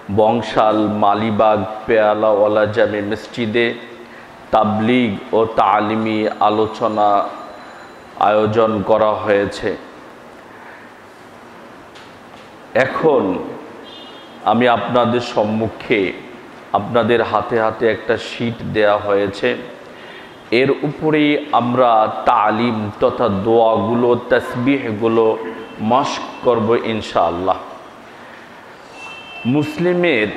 বংশাল মালিবাগ পেয়ালাওয়ালা জামে মসজিদে তাবলিগ ও তালিমি আলোচনা আয়োজন করা হয়েছে। এখন আমি আপনাদের সম্মুখে আপনাদের হাতে হাতে একটা শীট দেয়া হয়েছে, এর উপরেই আমরা তালিম তথা দোয়াগুলো তাসবিহগুলো মশক করব ইনশাআল্লাহ। মুসলিমের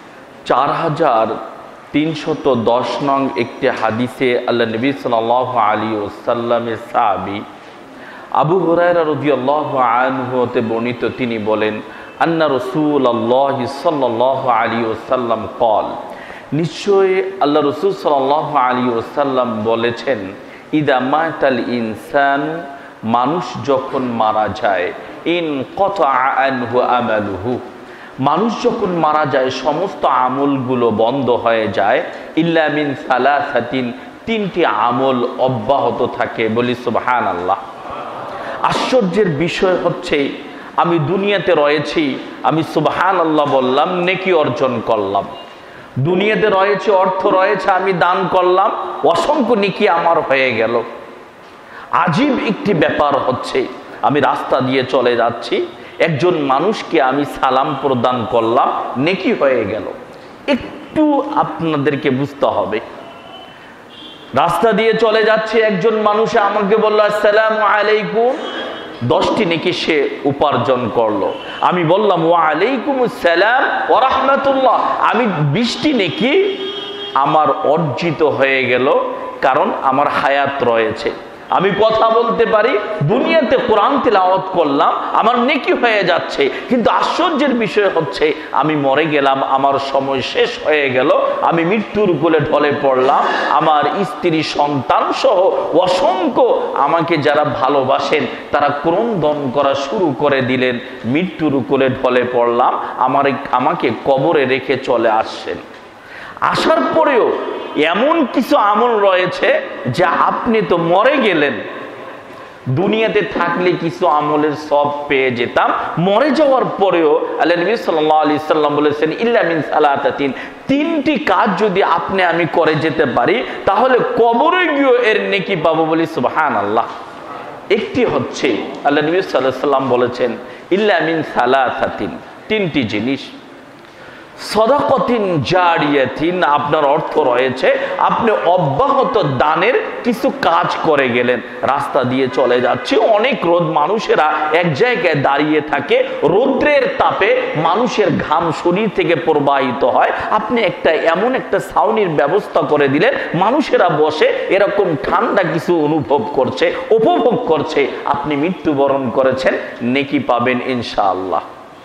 4310 নং একটি হাদিসে আল্লাহ নবী সাল্লাল্লাহু আলাইহি ওয়াসাল্লামের সাহাবী আবু হুরায়রা রাদিয়াল্লাহু আনহু হতে বর্ণিত, তিনি বলেন, আন্না রাসূলুল্লাহ সাল্লাল্লাহু আলাইহি ওয়াসাল্লাম قال, নিশ্চয়ই আল্লাহ রাসূল সাল্লাল্লাহু আলাইহি ওয়াসাল্লাম বলেছেন, ইদা মাতাল ইনসান, মানুষ যখন মারা যায়, ইনকাতা আনহু আমালুহু, মানুষ যখন মারা যায় সমস্ত আমলগুলো বন্ধ হয়ে যায়, ইল্লা মিন সালাসাতিন, তিনটি আমল অব্যাহত থাকে। বলি সুবহানাল্লাহ। আশ্চর্যের বিষয় হচ্ছে, আমি দুনিয়াতে রয়েছি, আমি সুবহানাল্লাহ বললাম, নেকি অর্জন করলাম। দুনিয়াতে রয়েছে, অর্থ রয়েছে, আমি দান করলাম, অসংখ্য নেকি আমার হয়ে গেল। আজীব একটি ব্যাপার হচ্ছে, আমি রাস্তা দিয়ে চলে যাচ্ছি, একজন মানুষকে আমি সালাম প্রদান করলাম, নেকি হয়ে গেল। একটু আপনাদেরকে বুঝতে হবে, রাস্তা দিয়ে চলে যাচ্ছে, একজন মানুষ আমাকে বলল আসসালামু আলাইকুম, 10টি নেকি সে উপার্জন করলো। আমি বললাম ওয়া আলাইকুমুস সালাম ওয়া রাহমাতুল্লাহ, আমি 20টি নেকি আমার অর্জিত হয়ে গেল, কারণ আমার হায়াত রয়েছে, আমি কথা বলতে পারি, দুনিয়াতে কোরআন তিলাওয়াত করলাম, আমার নেকি হয়ে যাচ্ছে। কিন্তু আশ্চর্যের বিষয় হচ্ছে, আমি মরে গেলাম, আমার সময় শেষ হয়ে গেল, আমি মৃত্যুর কোলে ঢলে পড়লাম, আমার স্ত্রী সন্তান সহ অসংখ্য আমাকে যারা ভালোবাসেন তারা ক্রন্দন করা শুরু করে দিলেন, মৃত্যুর কোলে ঢলে পড়লাম, আমাকে কবরে রেখে চলে আসছেন। আসার পরেও এমন কিছু আমল রয়েছে যা আপনি তো মরে গেলেন, দুনিয়াতে থাকলে কিছু আমলের সব পেয়ে যেতাম, মরে যাওয়ার পরেও আল্লাহ নবী সাল্লাল্লাহু আলাইহি সাল্লাম বলেছেন, ইল্লা মিন সালাতাতিন, তিনটি কাজ যদি আপনি আমি করে যেতে পারি তাহলে কবরে গিয়ে এর নেকি পাবো। বলি সুবহানাল্লাহ। একটি হচ্ছে আল্লাহ নবী সাল্লাল্লাহু আলাইহি সাল্লাম বলেছেন, ইল্লা মিন সালাতাতিন, তিনটি জিনিস। সাদাকাতিন জারিয়াতিন, আপনার অর্থ রয়েছে, আপনি অব্যাহত দানের কিছু কাজ করে গেলেন, রাস্তা দিয়ে চলে যাচ্ছে, অনেক রোদ, মানুষেরা এক জায়গায় দাঁড়িয়ে থাকে, রৌদ্রের তাপে মানুষের ঘাম শরীর থেকে প্রবাহিত হয়, আপনি এমন একটা ছাউনির ব্যবস্থা করে দিলেন, মানুষেরা বসে এরকম ঠান্ডা কিছু অনুভব করছে, উপভোগ করছে, আপনি মৃত্যুবরণ করেছেন, নেকি পাবেন ইনশাআল্লাহ।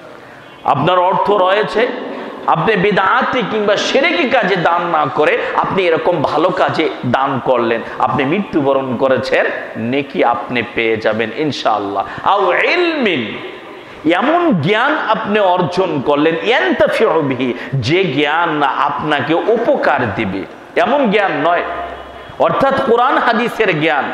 আপনার অর্থ রয়েছে, আপনি বিদআতি কিংবা শিরকি কাজে দান না করে আপনি এরকম ভালো কাজে দান করলেন, আপনি মৃত্যুবরণ করেছেন, নেকি আপনি পেয়ে যাবেন ইনশাআল্লাহ। আও ইলমিন, এমন জ্ঞান আপনি অর্জন করলেন, ইয়ানতাফিউ বিহি, যে জ্ঞান আপনাকে উপকার দিবে, এমন জ্ঞান নয়, অর্থাৎ কোরআন হাদিসের জ্ঞান।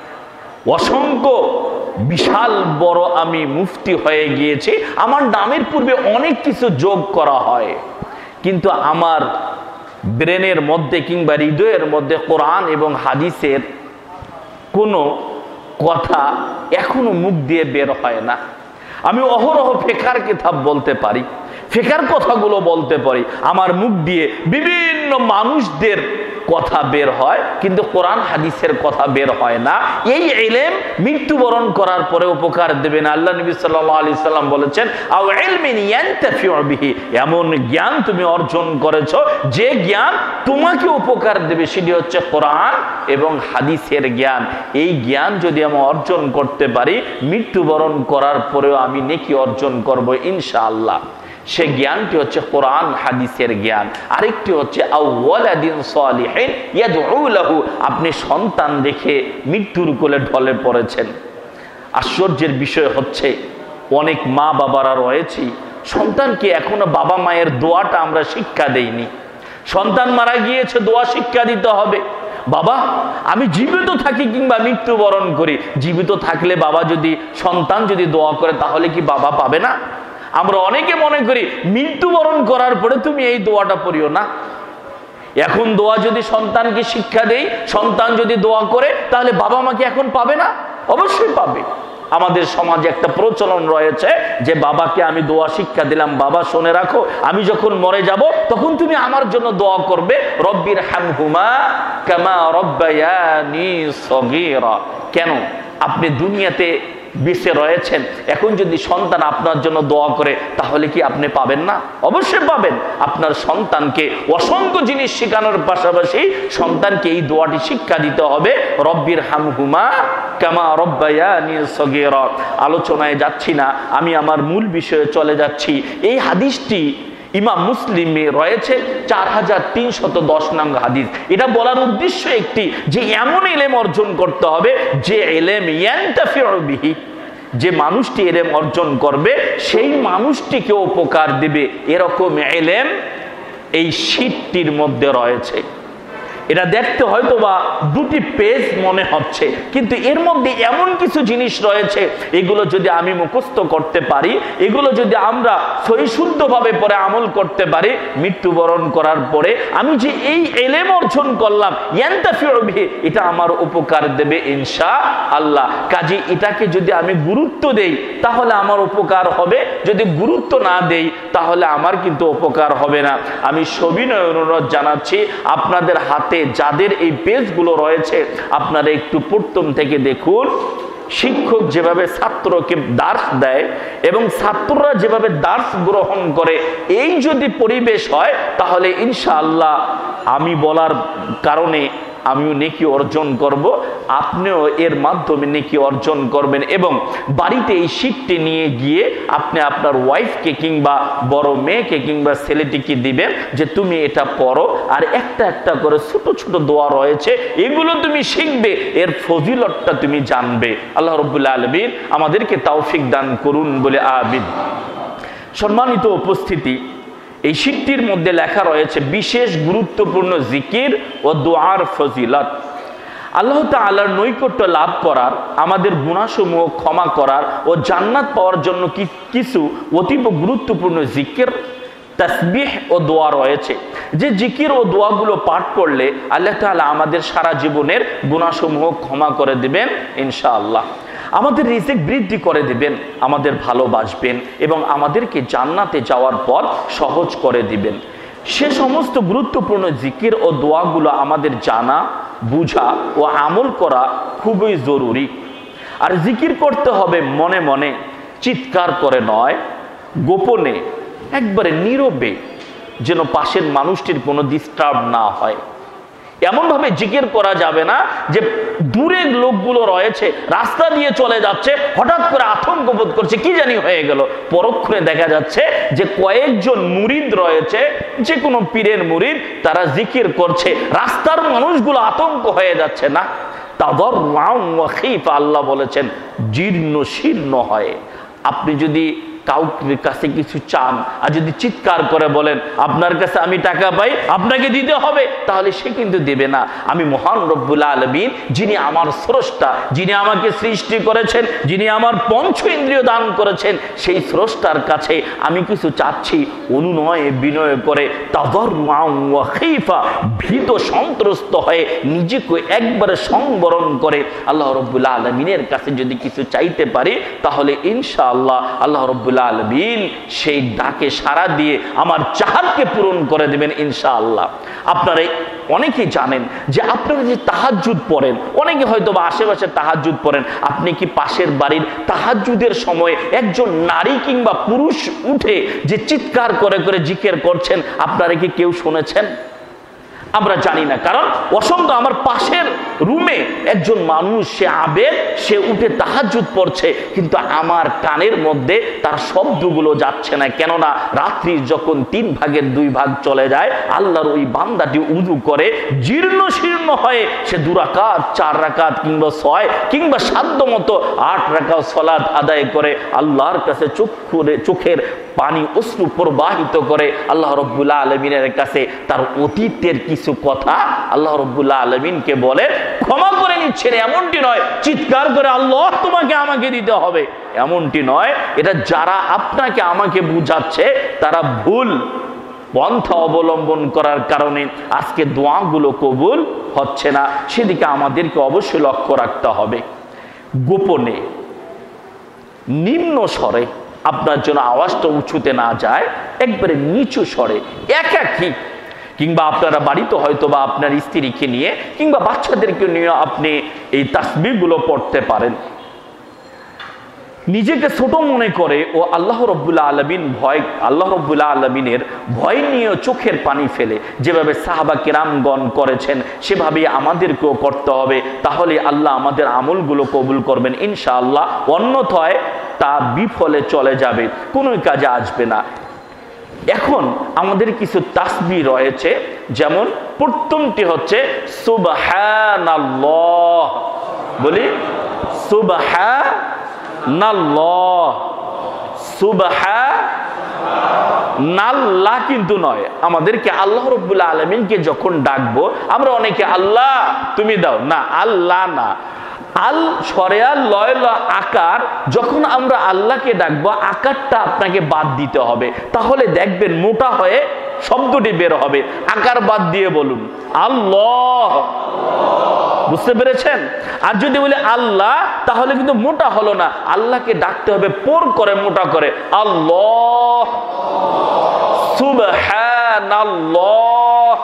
অসংখ্য বিশাল বড় আমি মুফতি হয়ে গিয়েছি, আমার নামের পূর্বে অনেক কিছু যোগ করা হয়, কিন্তু আমার ব্রেনের মধ্যে কিংবা হৃদয়ের মধ্যে কোরআন এবং হাদিসের কোনো কথা এখনো মুখ দিয়ে বের হয় না। আমি অহরহ ফিকহের কিতাব বলতে পারি, ফিকহের কথাগুলো বলতে পারি, আমার মুখ দিয়ে বিভিন্ন মানুষদের কথা বের হয়, কিন্তু কোরআন হাদিসের কথা বের হয় না। এই ইলম মৃত্যুবরণ করার পরে উপকার দেবে না। আল্লাহ নবী সাল্লাল্লাহু আলাইহি সাল্লাম বলেছেন, আও ইলমিন ইয়ানতাফিউ বিহি, এমন জ্ঞান তুমি অর্জন করেছো যে জ্ঞান তোমাকে উপকার দেবে, সেটি হচ্ছে কোরআন এবং হাদিসের জ্ঞান। এই জ্ঞান যদি আমি অর্জন করতে পারি, মৃত্যুবরণ করার পরেও আমি নেকি অর্জন করব ইনশাআল্লাহ। সে জ্ঞানটি হচ্ছে কোরআন হাদিসের জ্ঞান। আরেকটি হচ্ছে আওয়ালাদিন সালিহিন ইয়াদউ লাহু, আপনি সন্তান দেখে মৃত্যুর কোলে ঢলে পড়েছেন। আশ্চর্যের বিষয় হচ্ছে, অনেক মা বাবারা রয়েছে, সন্তানকে এখনো বাবা মায়ের দোয়াটা আমরা শিক্ষা দেইনি। সন্তান মারা গিয়েছে, দোয়া শিক্ষা দিতে হবে। বাবা, আমি জীবিত থাকি কিংবা মৃত্যুবরণ করি, জীবিত থাকলে বাবা যদি, সন্তান যদি দোয়া করে, তাহলে কি বাবা পাবে না? আমরা অনেকে মনে করি মৃত্যুবরণ করার পরে তুমি এই দোয়াটা পড়িও না। এখন দোয়া যদি সন্তানকে শিক্ষা দেই, সন্তান যদি দোয়া করে, তাহলে বাবা মাকে এখন পাবে না? অবশ্যই পাবে। আমাদের সমাজে একটা প্রচলন রয়েছে যে বাবাকে আমি দোয়া শিক্ষা দিলাম, বাবা শুনে রাখো, আমি যখন মরে যাব তখন তুমি আমার জন্য দোয়া করবে, রব্বির হামহুমা কামা রব্বায়ানি সগীরা। কেন? আপনি দুনিয়াতে বেঁচে রয়েছেন, এখন যদি সন্তান আপনার জন্য দোয়া করে, তাহলে কি আপনি পাবেন না? অবশ্যই পাবেন। আপনার সন্তানকে অসংখ্য জিনিস শেখানোর পাশাপাশি সন্তানকে এই দোয়াটি শিক্ষা দিতে হবে, রব্বির হামহুমা কামা রব্বায়ানি সগীরা। আলোচনায় যাচ্ছি না, আমি আমার মূল বিষয়ে চলে যাচ্ছি। এই হাদিসটি ইমাম মুসলিমে রয়েছে 4310 নং হাদিস। এটা বলার উদ্দেশ্য একটি, যে এমন ইলম অর্জন করতে হবে যে ইলম ইয়ানতাফিউ বিহি, যে মানুষটি ইলম অর্জন করবে সেই মানুষটিকে উপকার দিবে, এরকম ইলম এই শীটটির মধ্যে রয়েছে। এটা দেখতে হয়তো বা দুটি পেজ মনে হচ্ছে, কিন্তু এর মধ্যে এমন কিছু জিনিস রয়েছে, এগুলো যদি আমি মুখস্থ করতে পারি, এগুলো যদি আমরা সহিশুদ্ধভাবে পরে আমল করতে পারি, মৃত্যুবরণ করার পরে আমি যে এই ইলম অর্জন করলাম, ইয়ানতাফিউ বিহি, এটা আমার উপকার দেবে ইনশাআল্লাহ। কাজে এটাকে যদি আমি গুরুত্ব দেই তাহলে আমার উপকার হবে, যদি গুরুত্ব না দেই তাহলে আমার কিন্তু উপকার হবে না। আমি সবিনয় অনুরোধ জানাচ্ছি, আপনাদের হাতে যাদের এই পেজগুলো রয়েছে, আপনারা একটু প্রথম থেকে দেখুন। শিক্ষক যেভাবে ছাত্রকে দার্স দেয় এবং ছাত্ররা যেভাবে দার্স গ্রহণ করে, এই যদি পরিবেশ হয় তাহলে ইনশাআল্লাহ আমি বলার কারণে আমিও নেকি অর্জন করব, আপনিও এর মাধ্যমে নেকি অর্জন করবেন। এবং বাড়িতে এই শীটটি নিয়ে গিয়ে আপনি আপনার ওয়াইফকে কিংবা বড় মেয়েকে কিংবা ছেলেটিকে দিবেন যে তুমি এটা পড়ো, আর একটা একটা করে ছোট ছোট দোয়া রয়েছে, এগুলো তুমি শিখবে, এর ফজিলতটা তুমি জানবে। আল্লাহ রাব্বুল আলামিন আমাদেরকে তৌফিক দান করুন বলে আমিন। সম্মানিত উপস্থিতি, এই শীটটির মধ্যে লেখা রয়েছে বিশেষ গুরুত্বপূর্ণ জিকির ও দোয়ার ফজিলত। আল্লাহ তাআলার নৈকট্য লাভ করার, আমাদের গুনাহসমূহ ক্ষমা করার ও জান্নাত পাওয়ার জন্য কিছু অতীব গুরুত্বপূর্ণ জিকির, তাসবিহ ও দোয়া রয়েছে। যে জিকির ও দোয়াগুলো পাঠ করলে আল্লাহ তাআলা আমাদের সারা জীবনের গুনাহসমূহ ক্ষমা করে দিবেন ইনশাআল্লাহ। আমাদের রিজিক বৃদ্ধি করে দিবেন, আমাদের ভালোবাসবেন এবং আমাদেরকে জান্নাতে যাওয়ার পথ সহজ করে দিবেন। সে সমস্ত গুরুত্বপূর্ণ জিকির ও দোয়াগুলো আমাদের জানা, বুঝা ও আমল করা খুবই জরুরি। আর জিকির করতে হবে মনে মনে, চিৎকার করে নয়, গোপনে, একবারে নীরবে, যেন পাশের মানুষটির কোনো ডিস্টার্ব না হয়। এমনভাবে জিকির করা যাবে না যে দূরের লোকগুলো রয়েছে, রাস্তা দিয়ে চলে যাচ্ছে, হঠাৎ করে আতঙ্ক বোধ করছে, কি জানি হয়ে গেল। পরক্ষণে দেখা যাচ্ছে যে কয়েকজন মুরিদ রয়েছে, যে কোনো পীরের মুরিদ, তারা জিকির করছে, রাস্তার মানুষগুলো আতঙ্ক হয়ে যাচ্ছে না। তাদাররুআন ওয়া খিফা, আল্লাহ বলেছেন জীর্ণ শীর্ণ হয়। আপনি যদি কাউকে কাছে কিছু চান আর যদি চিৎকার করে বলেন আপনার কাছে আমি টাকা পাই, আপনাকে দিতে হবে, তাহলে সে কিন্তু দেবে না। আমি মহান রব্বুল আলামিন, যিনি আমার স্রষ্টা, যিনি আমাকে সৃষ্টি করেছেন, যিনি আমার পঞ্চ ইন্দ্রিয় দান করেছেন, সেই স্রষ্টার কাছে আমি কিছু চাচ্ছি অনুনয়ে বিনয় করে, তাদাররুআন ওয়া খিফা, ভীত সন্ত্রস্ত হয়ে নিজেকে একবারে সংবরণ করে আল্লাহ রব্বুল আলামিনের কাছে যদি কিছু চাইতে পারি, তাহলে ইনশাআল্লাহ আল্লাহ রব্বুল আলামিন সেই ডাকে সাড়া দিয়ে আমার চাহাতকে পূরণ করে দেবেন ইনশাআল্লাহ। আপনারা অনেকেই জানেন যে আপনারা যে তাহাজ্জুদ পড়েন, অনেকে হয়তো বা আশেপাশে তাহাজ্জুদ পড়েন, আপনি কি পাশের বাড়ির তাহাজ্জুদের সময় একজন নারী কিংবা পুরুষ উঠে যে চিৎকার করে করে জিকির করছেন, আপনারা কি কেউ শুনেছেন? আমরা জানি না, কারণ অসংখ্য আমার পাশের রুমে একজন মানুষ, সে আবেদ, সে উঠে তাহাজ্জুদ পড়ছে, কিন্তু আমার কানের মধ্যে তার শব্দগুলো যাচ্ছে না। কেননা রাত্রি যখন 3 ভাগের 2 ভাগ চলে যায়, আল্লাহর ওই বান্দাটি উযু করে জীর্ণ শীর্ণ হয়ে সে 2 রাকাত 4 রাকাত কিংবা 6 কিংবা সাধ্য মতো 8 রাকাত সালাত আদায় করে আল্লাহর কাছে চোখের পানি অশ্রু প্রবাহিত করে আল্লাহ রাব্বুল আলামিনের কাছে তার অতীতের কিছু কথা আল্লাহ রাব্বুল আলামিনকে বলে ক্ষমা করে নিচ্ছেন। এমনটি নয় চিৎকার করে আল্লাহ তোমাকে আমাকে দিতে হবে, এমনটি নয়। এটা যারা আপনাকে আমাকে বুঝাচ্ছে তারা ভুল পন্থা অবলম্বন করার কারণে আজকে দোয়াগুলো কবুল হচ্ছে না, সেদিকে আমাদেরকে অবশ্যই লক্ষ্য রাখতে হবে। গোপনে নিম্ন স্বরে আপনার জন্য আওয়াজটা উঁচুতে না যায়, একবারে নিচু স্বরে একাকী, কিংবা আপনারা বাড়িতে হয়তো বা আপনার স্ত্রীকে নিয়ে কিংবা বাচ্চাদেরকে নিয়ে আপনি এই তাসবিহগুলো পড়তে পারেন। নিজেকে ছোট মনে করে ও আল্লাহ রাব্বুল আলামিন আল্লাহ রাব্বুল আলামিনের ভয় নিয়ে চোখের পানি ফেলে যেভাবে সাহাবা কিরামগণ করেছেন সেভাবেই আমাদেরকেও করতে হবে। তাহলে আল্লাহ আমাদের আমলগুলো কবুল করবেন ইনশাআল্লাহ, অন্যথায় তা বিফলে চলে যাবে, কোনো কাজে আসবে না। এখন আমাদের কিছু তাসবিহ রয়েছে, যেমন প্রথমটি হচ্ছে সুবহানাল্লাহ। বলি সুবহানাল্লাহ। সুবহানাল্লাহ কিন্তু নয়, আমাদেরকে আল্লাহ রাব্বুল আলামিনকে যখন ডাকবো আমরা অনেকে আল্লাহ তুমি দাও, না আল্লাহ না, আল সরেয়া লয় ল আকার, যখন আমরা আল্লাহকে ডাকবো আকারটা আপনাকে বাদ দিতে হবে, তাহলে দেখবেন মোটা হয়ে শব্দটি বের হবে। আকার বাদ দিয়ে বলুন আল্লাহ, বুঝতে পেরেছেন? আর যদি বলি আল্লাহ তাহলে কিন্তু মোটা হলো না, আল্লাহকে ডাকতে হবে পোর করে মোটা করে আল্লাহ। সুবহানাল্লাহ।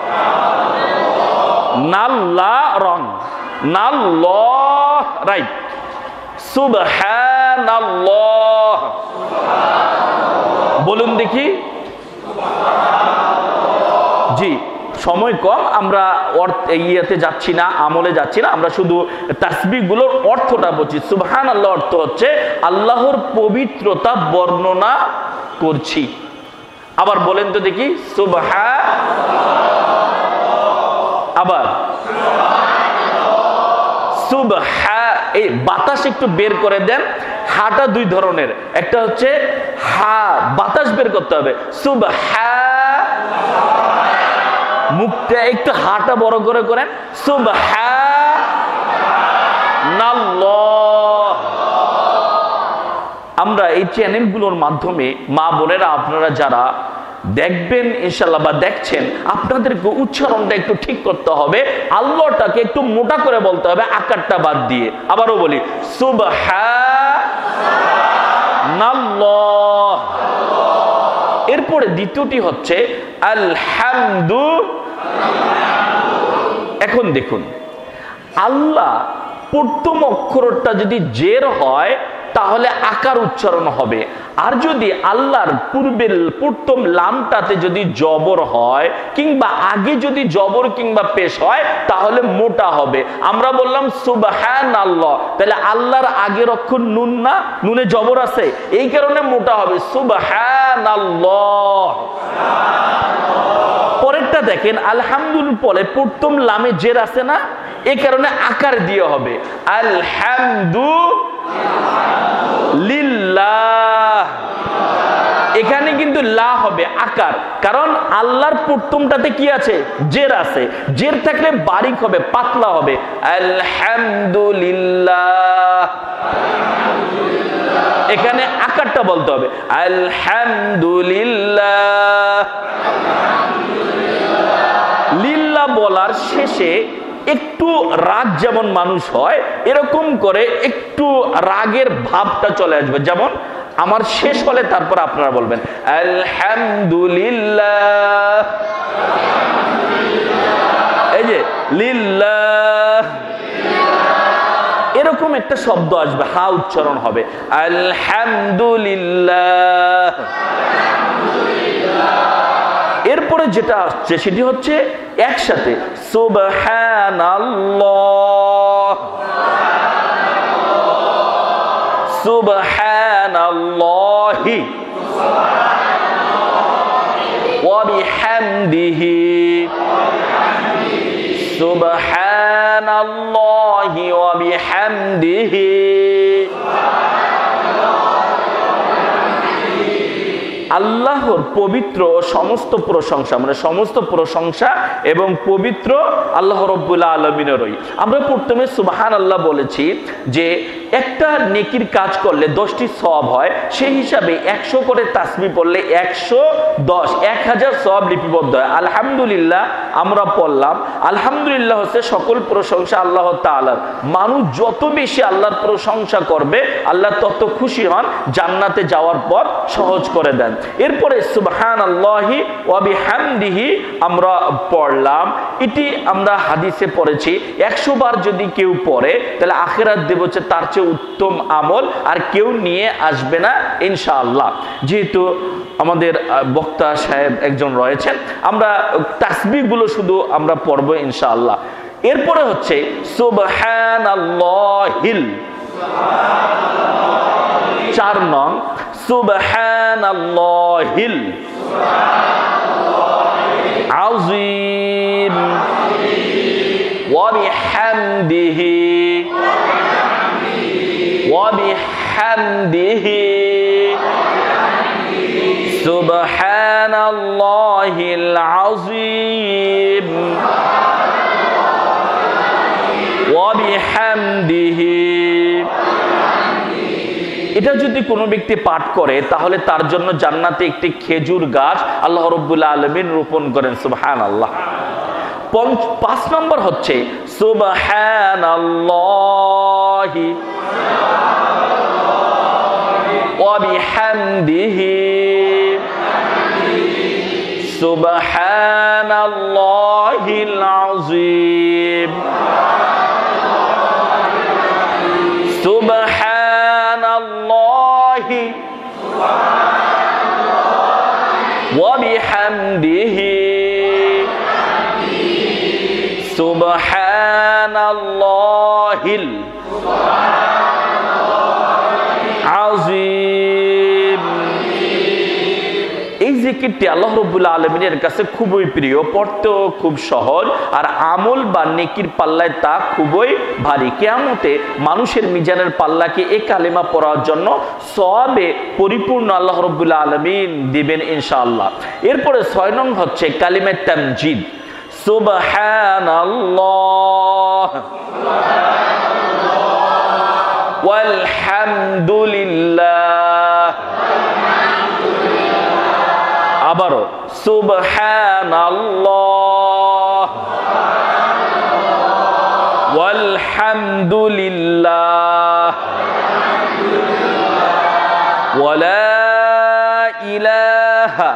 নাল্লা রং নাল্লাহ, রাইট। সুবহানাল্লাহ বলুন দেখি। জি, সময় কম, আমরা ইয়েতে যাচ্ছি না, আমলে যাচ্ছি না, আমরা শুধু তাসবিহগুলোর অর্থটা বলছি। সুবহানাল্লাহ অর্থ হচ্ছে আল্লাহর পবিত্রতা বর্ণনা করছি। আবার বলেন তো দেখি আবার এই বাতাস একটু বের করে দেন। হাটা দুই ধরনের, একটা হচ্ছে হা, বাতাস বের করতে হবে, মুখটা একটু হাটা বড় করে করেন, সুবহানাল্লাহ। আমরা এই চ্যানেলগুলোর মাধ্যমে মা বোনেরা আপনারা যারা দেখবেন ইনশাআল্লাহ বা দেখছেন, আপনাদেরকে উচ্চারণটা একটু ঠিক করতে হবে, আল্লাহটাকে একটু মোটা করে বলতে হবে আকারটা বাদ দিয়ে। আবারও বলি সুবহানাল্লাহ। এরপরে দ্বিতীয়টি হচ্ছে আলহামদুলিল্লাহ। এখন দেখুন, আল্লাহ প্রথম অক্ষরটা যদি জের হয় তাহলে আকার উচ্চারণ হবে, আর যদি আল্লাহর পূর্বের প্রথম লামটাতে যদি জবর হয় কিংবা আগে যদি জবর কিংবা পেশ হয় তাহলে মোটা হবে। আমরা বললাম সুবহানাল্লাহ, তাহলে আল্লাহর আগের অক্ষর নুন না, নুনে জবর আছে, এই কারণে মোটা হবে সুবহানাল্লাহ। পরেরটা দেখেন, আলহামদুলিল্লাহ পরে প্রথম লামে জের আছে না, এই কারণে আকার দিয়ে হবে আলহামদুলিল্লাহ। এখানে কিন্তু লা হবে আকার, কারণ আল্লাহর প্রথমটাতে কি আছে, জের আছে, জের থাকলে বারিক হবে, পাতলা হবে আলহামদুলিল্লাহ। এখানে আকারটা বলতে হবে আলহামদুলিল্লাহ। লিল্লাহ বলার শেষে একটু রাগ যেমন মানুষ হয় এরকম করে একটু রাগের ভাবটা চলে আসবে, যেমন আমার শেষ হলে তারপর আপনারা বলবেন আলহামদুলিল্লাহ। এই যে লিল্লাহ, এরকম একটা শব্দ আসবে, হা উচ্চারণ হবে আলহামদুলিল্লাহ। এরপরে যেটা আসছে সেটি হচ্ছে একসাথে সুবহানাল্লাহ, সুবহানাল্লাহি ওয়া বিহামদিহি, সুবহানাল্লাহি ওয়া বিহামদিহি। আল্লাহর পবিত্র সমস্ত প্রশংসা, মানে সমস্ত প্রশংসা এবং পবিত্র আল্লাহ রাব্বুল আলামিনেরই। আমরা প্রথমে সুবহানাল্লাহ বলেছি যে একটা নেকির কাজ করলে 10টি সওয়াব হয়, সেই হিসাবে 100 করে তাসবিহ পড়লে 110 1000 সওয়াব লিপিবদ্ধ হয়। আলহামদুলিল্লাহ আমরা পড়লাম। আলহামদুলিল্লাহ হচ্ছে সকল প্রশংসা আল্লাহ তাআলার। মানুষ যত বেশি আল্লাহর প্রশংসা করবে আল্লাহ তত খুশি হন, জান্নাতে যাওয়ার পথ সহজ করে দেন। এরপরে সুবহানাল্লাহি ওয়া বিহামদিহি আমরা পড়লাম। এটি আমরা হাদিসে পড়েছি 100 বার যদি কেউ পড়ে তাহলে আখিরাত দেব হচ্ছে তার চেয়ে উত্তম আমল আর কেউ নিয়ে আসবে না ইনশাআল্লাহ। যেহেতু আমাদের বক্তা সাহেব একজন রয়েছেন, আমরা তাসবিহগুলো শুধু আমরা পড়বো ইনশাআল্লাহ। এরপরে হচ্ছে সুবহানাল্লাহিল 4 নং সুবহানাল্লাহিল আযীম ওয়া বিহামদিহি ওয়া বিহামদিহি সুবহানাল্লাহিল আযীম ওয়া বিহামদিহি। এটা যদি কোনো ব্যক্তি পাঠ করে তাহলে তার জন্য জান্নাতে একটি খেজুর গাছ আল্লাহ রাব্বুল আলামিন রোপণ করেন। সুবহানাল্লাহ। 5 নম্বর হচ্ছে সুবহানাল্লাহি ওয়া বিহামদিহি সুবহানাল্লাহিল আযীম সুবহানাল্লাহি ওয়া বিহামদিহি সুবহানাল্লাহিল আযীম। এই জিকিরটি আল্লাহ রাব্বুল আলামিনের কাছে খুবই প্রিয়, পড়তেও খুব সহজ, আর আমল বা নেকির পাল্লায় তা খুবই ভারী। কিয়ামতে মানুষের মিজানের পাল্লাকে এই কালেমা পড়ার জন্য সওয়াবে পরিপূর্ণ আল্লাহ রাব্বুল আলামিন দিবেন ইনশাআল্লাহ। এরপরে 6 নং হচ্ছে কালিমা তামজিদ সুবহানাল্লাহ ওয়ালহামদুলিল্লাহ। আবারও সুবহানাল্লাহ ওয়ালহামদুলিল্লাহ ওয়ালা ইলাহা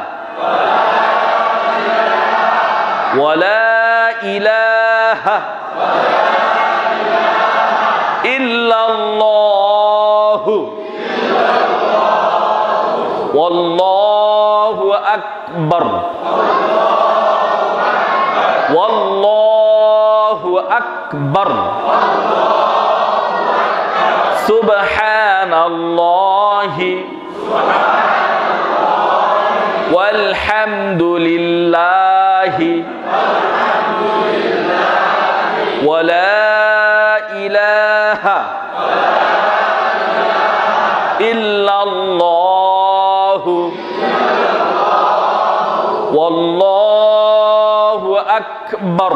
ওয়ালা ইলাহা ইল্লাল্লাহু ওয়াল্লাহু আকবার ওয়াল্লাহু আকবার সুবহানাল্লাহি ওয়ালহামদুলিল্লাহি ওয়ালা ইলাহা ইল্লাল্লাহু ওয়াল্লাহু আকবার।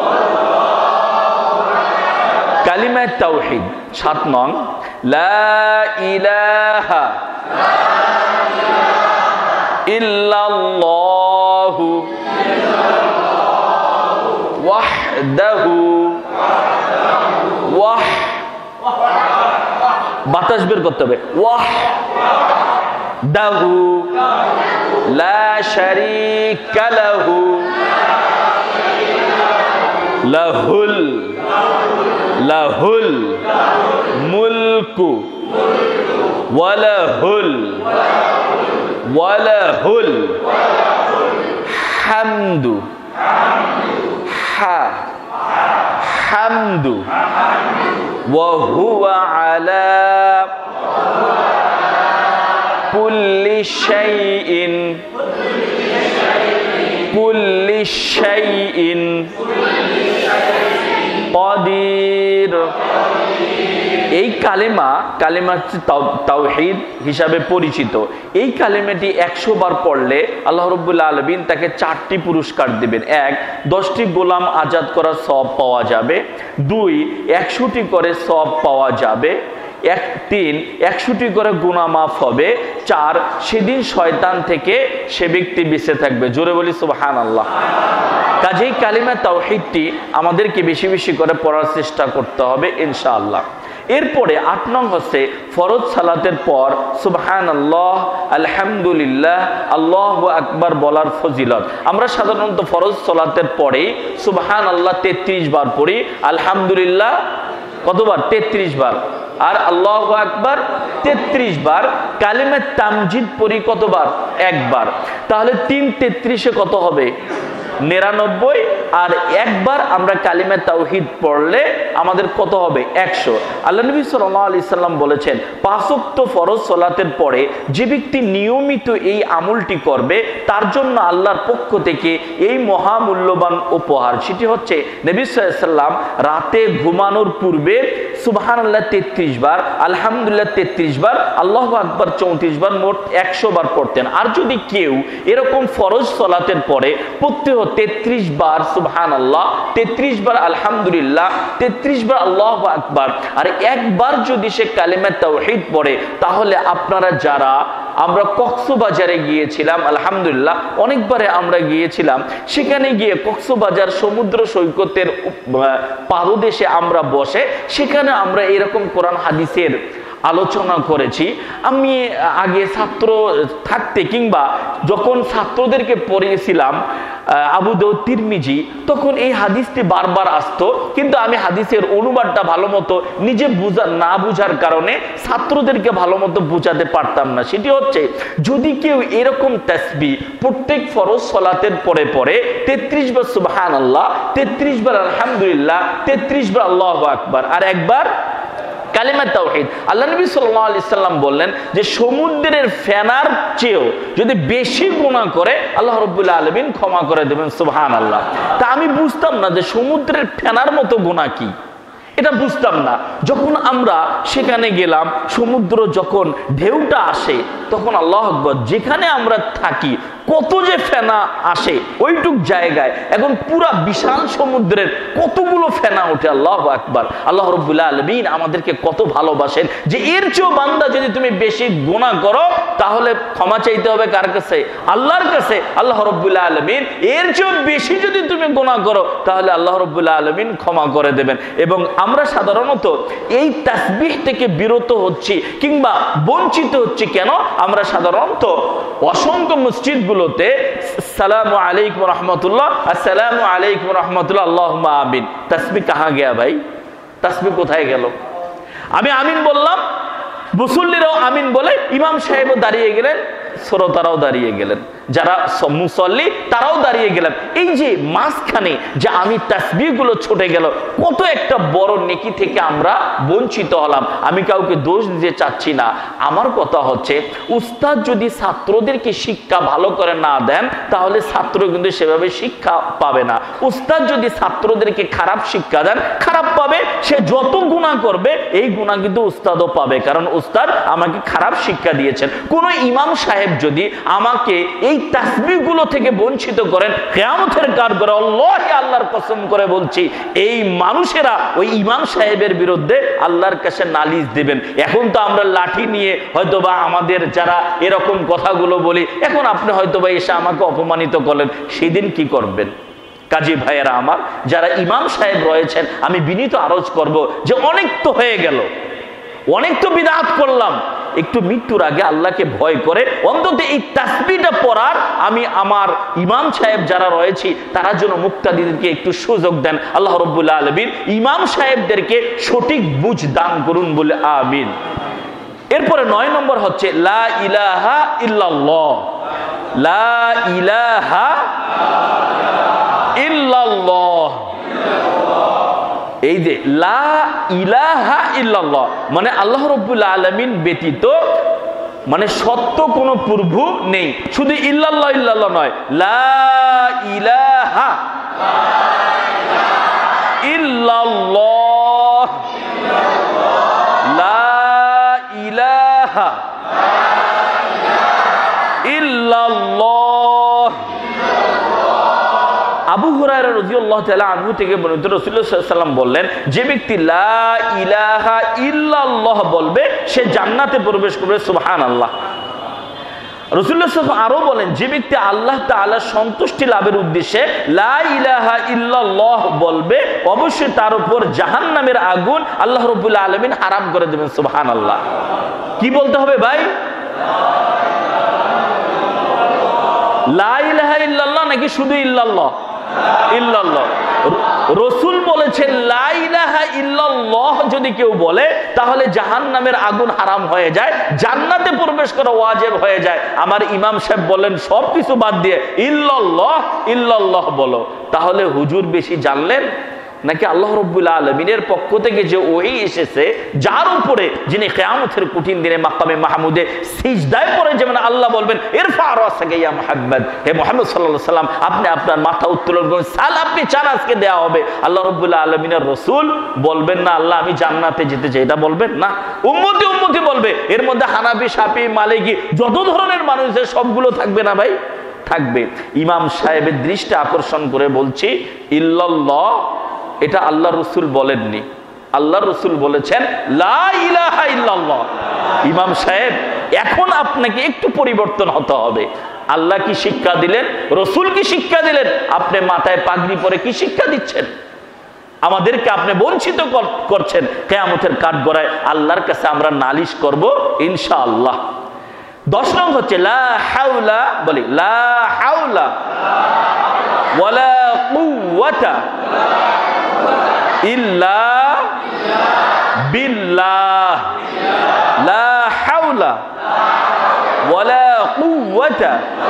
কালিমা তাওহীদ 7 নং লা ইলাহা ইল্লাল্লাহু ওয়াহদাহু ওয়াহ বাতাস বের করতে হবে ওয়াহদাহু লা শারীকা লাহু লাহুল মুলকু ওয়ালাহুল হামদু হামদু ওয়া হুয়া আলা কুল্লি শাইইন قدير এই কালেমা হচ্ছে তাওহীদ হিসাবে পরিচিত। এই কালেমাটি 100 বার পড়লে আল্লাহ রাব্বুল আলামিন তাকে 4টি পুরস্কার দিবেন। 1, 10টি গোলাম আজাদ করার সওয়াব পাওয়া যাবে। 2, 100টি করে সওয়াব পাওয়া যাবে। 3, 100টি করে গুনাহ মাফ হবে। 4, সেদিন শয়তান থেকে সে ব্যক্তি বেঁচে থাকবে। জোরে বলি সুবহানাল্লাহ। কাজেই কালিমা তাওহীদটি আমাদেরকে বেশি বেশি করে পড়ার চেষ্টা করতে হবে ইনশাআল্লাহ। এরপরে 8 নং হচ্ছে ফরজ সালাতের পর সুবহানাল্লাহ, আলহামদুলিল্লাহ, আল্লাহু আকবার বলার ফজিলত। আমরা সাধারণত ফরজ সালাতের পরে সুবহানাল্লাহ 33 বার পড়ি, আলহামদুলিল্লাহ কতবার? 33 বার, আর আল্লাহু আকবার 33 বার। কালিমা তামজিদ পড়ি কতবার? 1 বার। তাহলে 3 33-এ কত হবে? 99। আর একবার আমরা কালিমা তাওহীদ পড়লে আমাদের কত হবে? 100। আল্লাহ নবী সাল্লাল্লাহু আলাইহি সাল্লাম বলেছেন 5 ওয়াক্ত ফরজ সালাতের পরে যে ব্যক্তি নিয়মিত এই আমলটি করবে তার জন্য আল্লাহর পক্ষ থেকে এই মহামূল্যবান উপহার, সেটি হচ্ছে নবী সাল্লাল্লাহু আলাইহি সাল্লাম রাতে ঘুমানোর পূর্বে সুবহানাল্লাহ 33 বার, আলহামদুলিল্লাহ 33 বার, আল্লাহু আকবার 34 বার, মোট 100 বার পড়তেন। আর যদি কেউ এরকম ফরজ সালাতের পরে প্রত্যেক 33 বার সুবহানাল্লাহ, 33 বার আলহামদুলিল্লাহ, 33 বার আল্লাহু আকবার, আর একবার যদি সে কালিমা তাওহীদ পড়ে, তাহলে আপনারা যারা আমরা কক্সবাজারে গিয়েছিলাম, আলহামদুলিল্লাহ অনেকবারে আমরা গিয়েছিলাম, সেখানে গিয়ে কক্সবাজার সমুদ্র সৈকতের পাদদেশে আমরা বসে সেখানে আমরা এরকম কোরআন হাদিসের আলোচনা করেছি। আমি আগে ছাত্র থাকতে কিংবা যখন ছাত্রদেরকে পড়িয়েছিলাম আবু দাউদ, তিরমিজি, তখন এই হাদিসটি বারবার আসতো, কিন্তু আমি হাদিসের অনুবাদটা ভালো মতো নিজে না বুঝার কারণে ছাত্রদেরকে ভালো মতো বোঝাতে পারতাম না। সেটি হচ্ছে, যদি কেউ এরকম তাসবিহ প্রত্যেক ফরজ সালাতের পরে পরে 33 বার সুবহানাল্লাহ, 33 বার আলহামদুলিল্লাহ, 33 বার আল্লাহু আকবার, আর একবার কালিমা তাওহীদ, আল্লাহ নবী সাল্লাল্লাহু আলাইহি সাল্লাম বললেন যে সমুদ্রের ফেনার চেয়েও যদি বেশি গুনাহ করে আল্লাহ রাব্বুল আলামিন ক্ষমা করে দেবেন সুবহানাল্লাহ। তা আমি বুঝতাম না যে সমুদ্রের ফেনার মতো গুনাহ কি, এটা বুঝতাম না। যখন আমরা সেখানে গেলাম, সমুদ্র যখন ঢেউটা আসে তখন আল্লাহু আকবার, যেখানে আমরা থাকি কত যে ফেনা আসে ওইটুক জায়গায় এখন পুরা বিশাল সমুদ্রের কতগুলো ফেনা ওঠে। আল্লাহু আকবার। আল্লাহ রাব্বুল আলামিন আমাদেরকে কত ভালোবাসেন যে এর চেয়েও বান্দা যদি তুমি বেশি গুনাহ করো তাহলে ক্ষমা চাইতে হবে কার কাছে? আল্লাহর কাছে। আল্লাহ রাব্বুল আলামিন এর চেয়েও বেশি যদি তুমি গুনাহ করো তাহলে আল্লাহ রাব্বুল আলামিন ক্ষমা করে দেবেন। এবং আমরা সাধারণত এই তাসবিহ থেকে বিরত হচ্ছি কিংবা বঞ্চিত হচ্ছি কেন? আমরা সাধারণত অসংখ্য মসজিদগুলোতে আসসালামু আলাইকুম রাহমাতুল্লাহ, আসসালামু আলাইকুম রাহমাতুল্লাহ, আল্লাহুম্মা আমিন। তাসবিহ কাহা গয়া ভাই? তাসবিহ কোথায় গেল? আমি আমিন বললাম, মুসল্লিরাও আমিন বলে, ইমাম সাহেবও দাঁড়িয়ে গেলেন, শ্রোতারাও দাঁড়িয়ে গেলেন, যারা মুসল্লি তারাও দাঁড়িয়ে গেলেন। এই যে মাঝখানে যে আমি তাসবিহগুলো ছুটে গেল, কত একটা বড় নেকি থেকে আমরা বঞ্চিত হলাম। আমি কাউকে দোষ দিতে চাচ্ছি না, আমার কথা হচ্ছে উস্তাদ যদি ছাত্রদেরকে শিক্ষা ভালো করে না দেন তাহলে ছাত্র কিন্তু সেভাবে শিক্ষা পাবে না। উস্তাদ যদি ছাত্রদেরকে খারাপ শিক্ষা দেন, খারাপ পাবে, সে যত গুনাহ করবে এই গুনাহ কিন্তু উস্তাদও পাবে, কারণ উস্তাদ আমাকে খারাপ শিক্ষা দিয়েছেন। কোন ইমাম সাহেব যদি আমাকে এই তাসবিহগুলো থেকে বঞ্চিত করেন, কিয়ামতের কাঠগড়ায় আল্লাহি, আল্লাহর কসম করে বলছি, এই মানুষেরা ওই ইমাম সাহেবের বিরুদ্ধে আল্লাহর কাছে নালিশ দেবেন। এখন তো আমরা লাঠি নিয়ে হয়তোবা আমাদের যারা এরকম কথাগুলো বলি, এখন আপনি হয়তোবা এসে আমাকে অপমানিত করলেন, সেদিন কি করবেন? কাজী ভাইয়েরা আমার, যারা ইমাম সাহেব রয়েছেন, আমি বিনীত আরজ করব যে অনেক তো হয়ে গেল, অনেক তো বিদআত করলাম, একটু মৃত্যুর আগে আল্লাহকে ভয় করে অন্তত এই তাসবিহটা পড়ার আমি আমার ইমাম সাহেব যারা রয়েছে তারা যেন মুক্তাদিদেরকে একটু সুযোগ দেন। আল্লাহ রাব্বুল আলামিন ইমাম সাহেবদেরকে সঠিক বুঝ দান করুন বলে আমিন। এরপরে 9 নম্বর হচ্ছে লা ইলাহা ইল্লাল্লাহ। লা ইলাহা ইল্লাল্লাহ। এই যে লা ইলাহা ইল্লাল্লাহ মানে আল্লাহ রাব্বুল আলামিন ব্যতীত মানে সত্য কোনো প্রভু নেই। শুধু ইল্লাল্লাহ ইল্লাল্লাহ নয়, লা ইলাহা ইল্লাল্লাহ, ইলাহা ইল্লাল্লাহ। আবু হুরায়রা রাদিয়াল্লাহু তাআলা আনহু থেকে বর্ণিত, রাসূলুল্লাহ সাল্লাল্লাহু আলাইহি ওয়াসাল্লাম বললেন, যে ব্যক্তি লা ইলাহা ইল্লাল্লাহ বলবে সে জান্নাতে প্রবেশ করবে। সুবহানাল্লাহ। রাসূলুল্লাহ সাল্লাল্লাহু আলাইহি ওয়াসাল্লাম আরো বলেন, যে ব্যক্তি আল্লাহ তাআলার সন্তুষ্টি লাভের উদ্দেশ্যে লা ইলাহা ইল্লাল্লাহ বলবে অবশ্যই তার উপর জাহান্নামের আগুন আল্লাহ রাব্বুল আলামিন হারাম করে দেবেন। সুবহানাল্লাহ। কি বলতে হবে ভাই? লা ইলাহা ইল্লাল্লাহ নাকি শুধু ইল্লাল্লাহ? ইল্লাল্লাহ। রাসূল বলেছেন লা ইলাহা ইল্লাল্লাহ যদি কেউ বলে তাহলে জাহান্নামের আগুন হারাম হয়ে যায়, জান্নাতে প্রবেশ করা ওয়াজিব হয়ে যায়। আমার ইমাম সাহেব বলেন সবকিছু বাদ দিয়ে ইল্লাল্লাহ ইল্লাল্লাহ বলো। তাহলে হুজুর বেশি জানলেন নাকি আল্লাহ রাব্বুল আলামিনের পক্ষ থেকে যে ওহী এসেছে, যার উপরে যিনি কিয়ামতের কঠিন দিনে মাকামে মাহমুদে সিজদায় পড়ে যেমন আল্লাহ বলবেন ইরফা রাসাকা ইয়া মুহাম্মদ, হে মুহাম্মদ সাল্লাল্লাহু আলাইহি সাল্লাম আপনি আপনার মাথা উত্তোলন করুন, সাল আপনি চান আজকে দেয়া হবে। আল্লাহ রাব্বুল আলামিনের রাসূল বলবেন না আল্লাহ আমি জান্নাতে যেতে চাই, এটা বলবেন না। উম্মতি উম্মতি বলবে। এর মধ্যে হানাফি, শাফি, মালিকি যত ধরনের মানুষ আছে সবগুলো থাকবে না ভাই? থাকবে। ইমাম সাহেবের দৃষ্টি আকর্ষণ করে বলছি, ইল্লাল্লাহ এটা আল্লাহ রসুল বলেননি, আল্লাহ রসুল বলেছেন লা ইলাহা ইল্লাল্লাহ। ইমাম সাহেব এখন আপনাকে একটু পরিবর্তন হতে হবে। আল্লাহ কি শিক্ষা দিলেন, রসুল কি শিক্ষা দিলেন, আপনি মাথায় পাগড়ি পরে কি শিক্ষা দিচ্ছেন? আমাদেরকে আপনি বঞ্চিত করছেন। কিয়ামতের কাঠগড়ায় আল্লাহর কাছে আমরা নালিশ করব ইনশাআল্লাহ। 10 নং হচ্ছে লা হাওলা, বলি লা হাওলা ওয়ালা কুওয়াতা ইল্লা বিল্লাহ। লা হাওলা ওয়ালা কুওয়াতা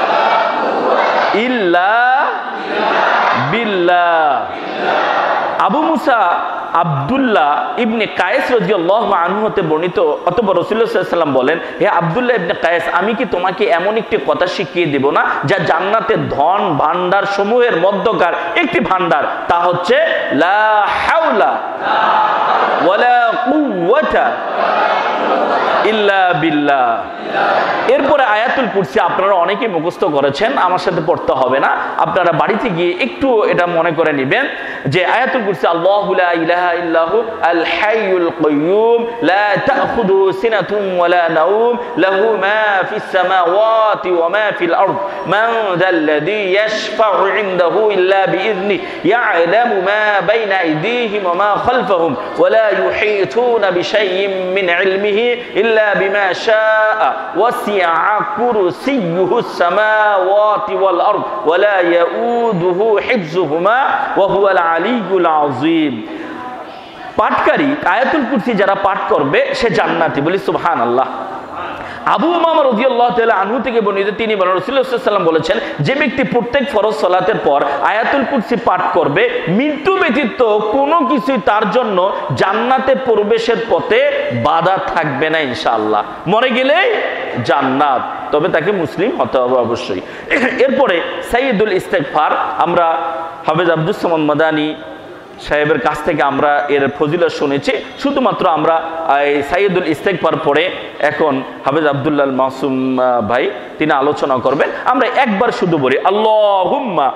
ইল্লা বিল্লাহ। আবু মুসা আব্দুল্লাহ ইবনে কায়েস রাদিয়াল্লাহু আনহু হতে বর্ণিত, অথবা রাসূলুল্লাহ সাল্লাল্লাহু আলাইহি ওয়াসাল্লাম বলেন, হে আব্দুল্লাহ ইবনে কায়েস আমি কি তোমাকে এমন একটি কথা শিখিয়ে দেব না যা জান্নাতের ধন ভান্ডার সমূহের মধ্যকার একটি ভান্ডার, তা হচ্ছে লা হাওলা ওয়ালা কুওয়াতা ইল্লা বিল্লাহ। এরপরে আয়াতুল কুরসি আপনারা অনেকেই মুখস্থ করেছেন, আমার সাথে পড়তে হবে না, আপনারা বাড়িতে গিয়ে একটু এটা মনে করে নেবেন যে আয়াতুল কুরসি আল্লাহু লা ইলাহা ইল্লাহু আল হাইয়ুল কাইয়্যুম লা তাখুযুহু সিনাতুন ওয়ালা নাওম লাহু মা ফিস সামাওয়াতি ওয়া মা ফিল আরদ মান যাল্লাযী ইয়াশফা'ু ইনদাহু ইল্লা বিইذনি ইয়া'লামু মা বাইনা আইদিহিম ওয়া মা খালফাহুম ওয়া লা ইউহীতুনা বিশাইইন মিন ইলমিহি ইল্লা বিমা শাআ ওয়াসি'a কুরসিয়্যুহুস সামাওয়াতি ওয়াল আরদ ওয়া লা ইয়াউদুহু হিফযুহুমা ওয়া হুয়াল আলিয়্যুল আযীম। পাঠকারী আয়াতুল কুরসি যারা পাঠ করবে সে জান্নাতি, বলি সুবহানাল্লাহ। আবু উমামা রাদিয়াল্লাহু তাআলা আনহু থেকে বর্ণিত, তিনি বলেন রাসূলুল্লাহ সাল্লাল্লাহু আলাইহি ওয়াসাল্লাম বলেছেন, যে ব্যক্তি প্রত্যেক ফরজ সালাতের পর আয়াতুল কুরসি পাঠ করবে মৃত্যু ব্যতীত কোনো কিছুই তার জন্য জান্নাতে প্রবেশের পথে বাধা থাকবে না ইনশাআল্লাহ। মরে গেলেই জান্নাত, তবে তাকে মুসলিম হতে হবে অবশ্যই। এরপরে সাইয়্যিদুল ইস্তিগফার, আমরা হাফেজ আব্দুস সামাদ মাদানী সাহেবের কাছ থেকে আমরা এর ফজিলত শুনেছি। শুধুমাত্র আমরা এই সাইয়্যিদুল ইস্তিগফার পড়ে এখন হাফেজ আব্দুল্লাহ মাসুম ভাই তিনি আলোচনা করবেন। আমরা একবার শুধু বলি আল্লাহুম্মা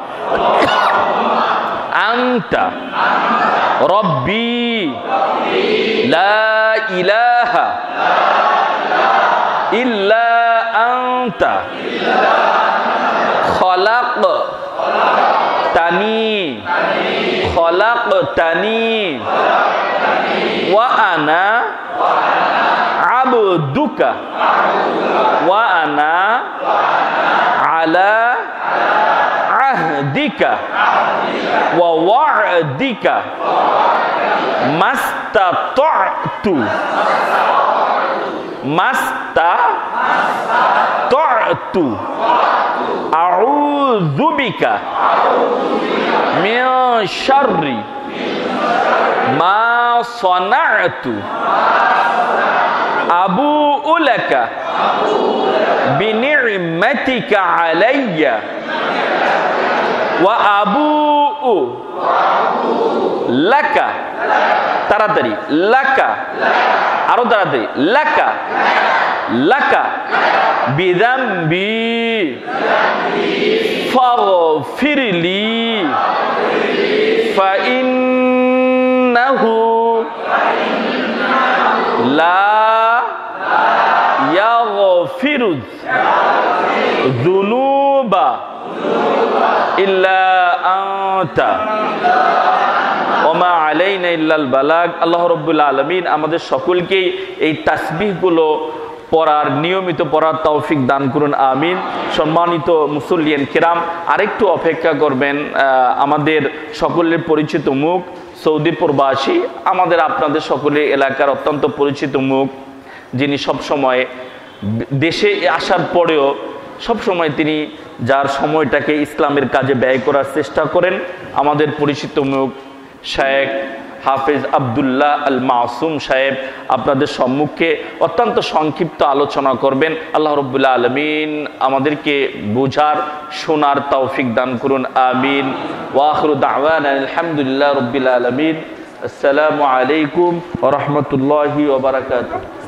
আনতা রব্বি লা ইলাহা ইল্লা আনতা খলাকতানি ওয়া আনা আবদুকা ওয়া আনা আলা আহদিকা ওয়া ওয়া'দিকা মাস্তাতa'তু আউযু বিকা মিন শাররি মা সানা'তু আবু'ু লাকা বিনি'মাতিকা আলাইয়া ওয়া আবু'ু লাকা, তাড়াতাড়ি লাকা, আরো তাড়াতাড়ি লাকা লাকা বিযামবি ফাগফিরলি ফাইন্নাহু লা ইয়াগফিরু যুনুবা ইল্লা আনতা ওমা আলাইনা ইল্লাল বালাগ। আল্লাহ রাব্বুল আলামিন আমাদের সকলকেই এই তাসবিহগুলো পড়ার, নিয়মিত পড়ার তৌফিক দান করুন, আমিন। সম্মানিত মুসল্লিয়ান কিরাম, আরেকটু অপেক্ষা করবেন। আমাদের সকলের পরিচিত মুখ, সৌদি প্রবাসী, আমাদের আপনাদের সকলের এলাকার অত্যন্ত পরিচিত মুখ, যিনি সবসময় দেশে আসার পরেও সবসময় তিনি যার সময়টাকে ইসলামের কাজে ব্যয় করার চেষ্টা করেন, আমাদের পরিচিত মুখ শেখ হাফেজ আব্দুল্লাহ আল মাসুম সাহেব আপনাদের সম্মুখে অত্যন্ত সংক্ষিপ্ত আলোচনা করবেন। আল্লাহ রাব্বুল আলামিন আমাদেরকে বুঝার, শোনার তৌফিক দান করুন, আমিন। ওয়া আখিরু দাওয়ানা আলহামদুলিল্লাহি রাব্বিল আলামিন। আসসালামু আলাইকুম ওয়া রাহমাতুল্লাহি ওয়া বারাকাতুহু।